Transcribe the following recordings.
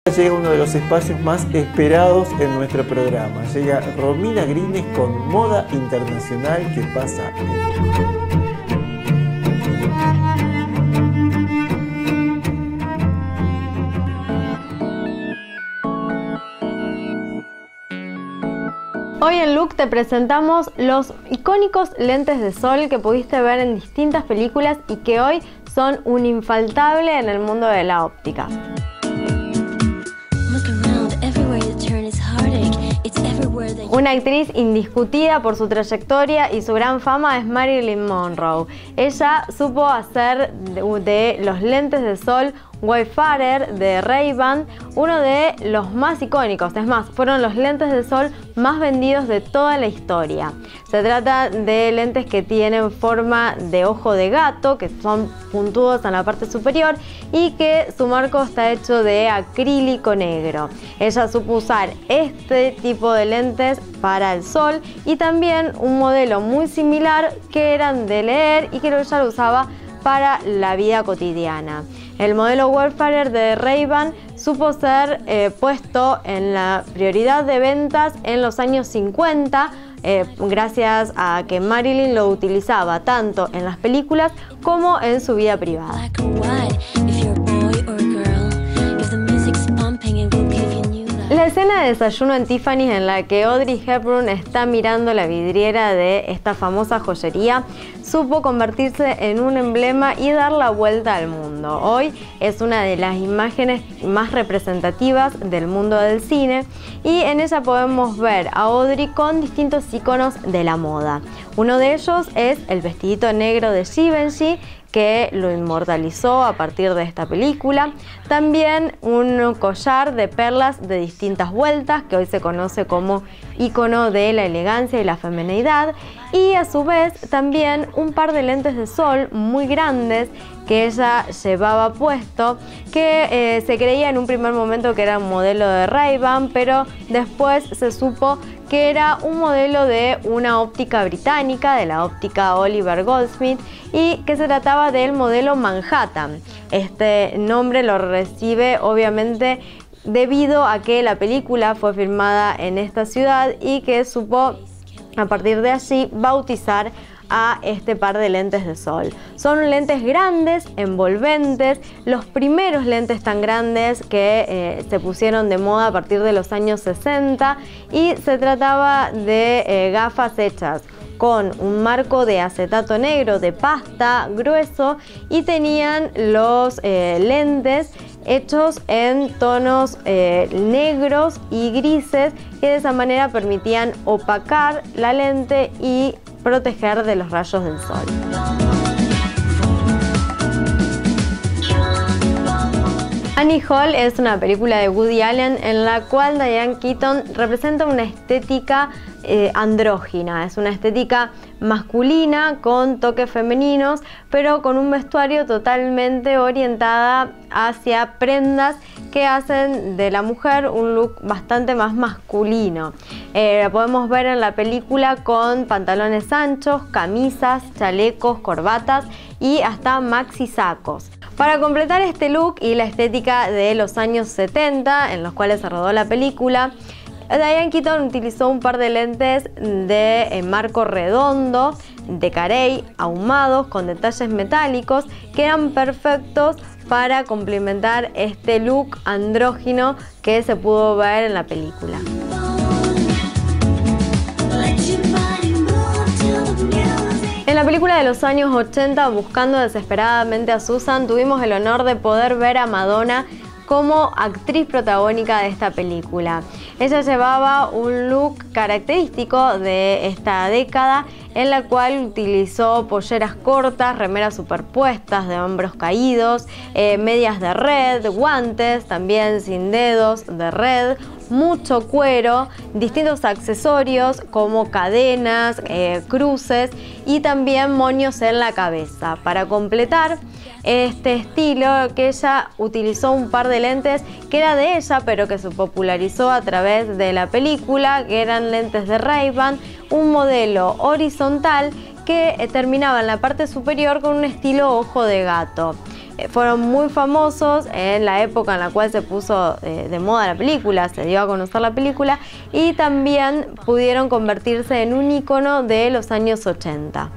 Llega uno de los espacios más esperados en nuestro programa. Llega Romina Grines con Moda Internacional que pasa en... Hoy en Look te presentamos los icónicos lentes de sol que pudiste ver en distintas películas y que hoy son un infaltable en el mundo de la óptica. Una actriz indiscutida por su trayectoria y su gran fama es Marilyn Monroe. Ella supo hacer de los lentes de sol Wayfarer de Ray-Ban uno de los más icónicos. Es más, fueron los lentes de sol más vendidos de toda la historia. Se trata de lentes que tienen forma de ojo de gato, que son puntudos en la parte superior y que su marco está hecho de acrílico negro. Ella supo usar este tipo de lentes para el sol y también un modelo muy similar que eran de leer y que ella lo usaba para la vida cotidiana. El modelo Wayfarer de Ray-Ban supo ser puesto en la prioridad de ventas en los años 50 gracias a que Marilyn lo utilizaba tanto en las películas como en su vida privada. La escena de desayuno en Tiffany's en la que Audrey Hepburn está mirando la vidriera de esta famosa joyería supo convertirse en un emblema y dar la vuelta al mundo. Hoy es una de las imágenes más representativas del mundo del cine y en ella podemos ver a Audrey con distintos iconos de la moda. Uno de ellos es el vestidito negro de Givenchy, que lo inmortalizó a partir de esta película. También un collar de perlas de distintas vueltas, que hoy se conoce como ícono de la elegancia y la femineidad. Y a su vez también un par de lentes de sol muy grandes que ella llevaba puesto, que se creía en un primer momento que era un modelo de Ray-Ban, pero después se supo que era un modelo de una óptica británica, de la óptica Oliver Goldsmith, y que se trataba del modelo Manhattan. Este nombre lo recibe obviamente debido a que la película fue filmada en esta ciudad y que supo a partir de allí bautizar a este par de lentes de sol. Son lentes grandes, envolventes, los primeros lentes tan grandes que se pusieron de moda a partir de los años 60 y se trataba de gafas hechas con un marco de acetato negro de pasta grueso y tenían los lentes hechos en tonos negros y grises que de esa manera permitían opacar la lente y proteger de los rayos del sol. Annie Hall es una película de Woody Allen en la cual Diane Keaton representa una estética andrógina. Es una estética masculina con toques femeninos, pero con un vestuario totalmente orientada hacia prendas que hacen de la mujer un look bastante más masculino. La podemos ver en la película con pantalones anchos, camisas, chalecos, corbatas y hasta maxi sacos. Para completar este look y la estética de los años 70 en los cuales se rodó la película, Diane Keaton utilizó un par de lentes de marco redondo de carey ahumados con detalles metálicos que eran perfectos para complementar este look andrógino que se pudo ver en la película. En la película de los años 80, Buscando desesperadamente a Susan, tuvimos el honor de poder ver a Madonna como actriz protagónica de esta película. Ella llevaba un look característico de esta década en la cual utilizó polleras cortas, remeras superpuestas de hombros caídos, medias de red, guantes también sin dedos de red, mucho cuero, distintos accesorios como cadenas, cruces y también moños en la cabeza. Para completar este estilo, que ella utilizó un par de lentes que era de ella pero que se popularizó a través de la película, que eran lentes de Ray-Ban, un modelo horizontal que terminaba en la parte superior con un estilo ojo de gato. fueron muy famosos en la época en la cual se puso de moda la película, se dio a conocer la película, y también pudieron convertirse en un ícono de los años 80.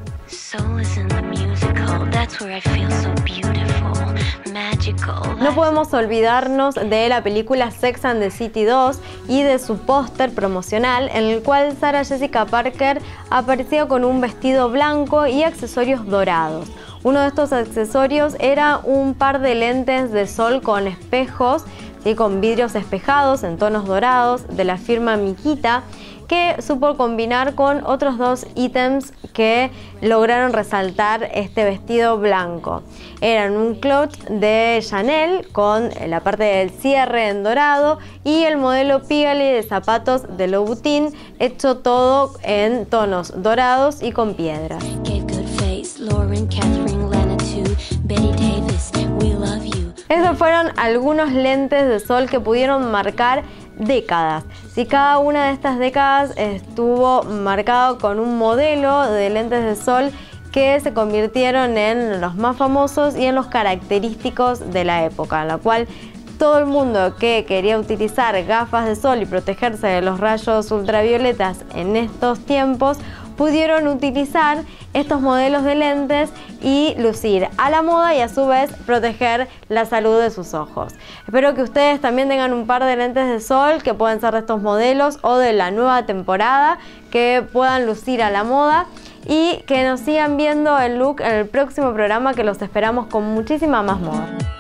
No podemos olvidarnos de la película Sex and the City 2 y de su póster promocional en el cual Sarah Jessica Parker aparecía con un vestido blanco y accesorios dorados. Uno de estos accesorios era un par de lentes de sol con espejos, ¿sí?, con vidrios espejados en tonos dorados de la firma Mikita, que supo combinar con otros dos ítems que lograron resaltar este vestido blanco. Eran un cloche de Chanel con la parte del cierre en dorado y el modelo Pigalle de zapatos de Louboutin, hecho todo en tonos dorados y con piedras. Esos fueron algunos lentes de sol que pudieron marcar décadas. Si cada una de estas décadas estuvo marcado con un modelo de lentes de sol que se convirtieron en los más famosos y en los característicos de la época, en la cual todo el mundo que quería utilizar gafas de sol y protegerse de los rayos ultravioletas en estos tiempos pudieron utilizar estos modelos de lentes y lucir a la moda y a su vez proteger la salud de sus ojos. Espero que ustedes también tengan un par de lentes de sol que pueden ser de estos modelos o de la nueva temporada, que puedan lucir a la moda y que nos sigan viendo el look en el próximo programa, que los esperamos con muchísima más moda.